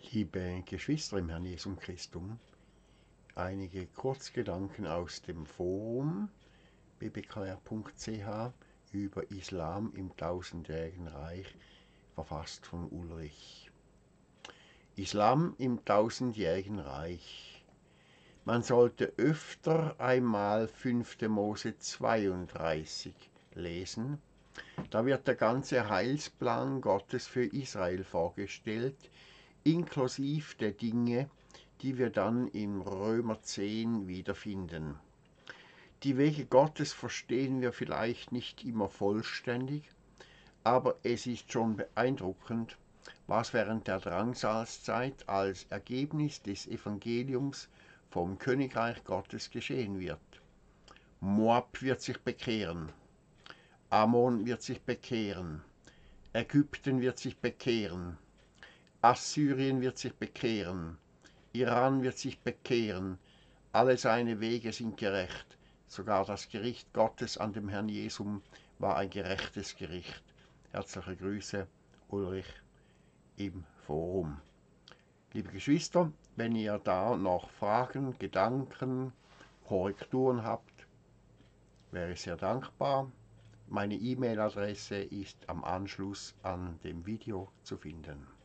Liebe Geschwister im Herrn Jesum Christum, einige Kurzgedanken aus dem Forum bbkr.ch über Islam im tausendjährigen Reich, verfasst von Ulrich. Islam im tausendjährigen Reich. Man sollte öfter einmal 5. Mose 32 lesen. Da wird der ganze Heilsplan Gottes für Israel vorgestellt, inklusive der Dinge, die wir dann im Römer 10 wiederfinden. Die Wege Gottes verstehen wir vielleicht nicht immer vollständig, aber es ist schon beeindruckend, was während der Drangsalzzeit als Ergebnis des Evangeliums vom Königreich Gottes geschehen wird. Moab wird sich bekehren, Ammon wird sich bekehren, Ägypten wird sich bekehren, Assyrien wird sich bekehren, Iran wird sich bekehren, alle seine Wege sind gerecht, sogar das Gericht Gottes an dem Herrn Jesum war ein gerechtes Gericht. Herzliche Grüße, Ulrich im Forum. Liebe Geschwister, wenn ihr da noch Fragen, Gedanken, Korrekturen habt, wäre ich sehr dankbar. Meine E-Mail-Adresse ist am Anschluss an dem Video zu finden.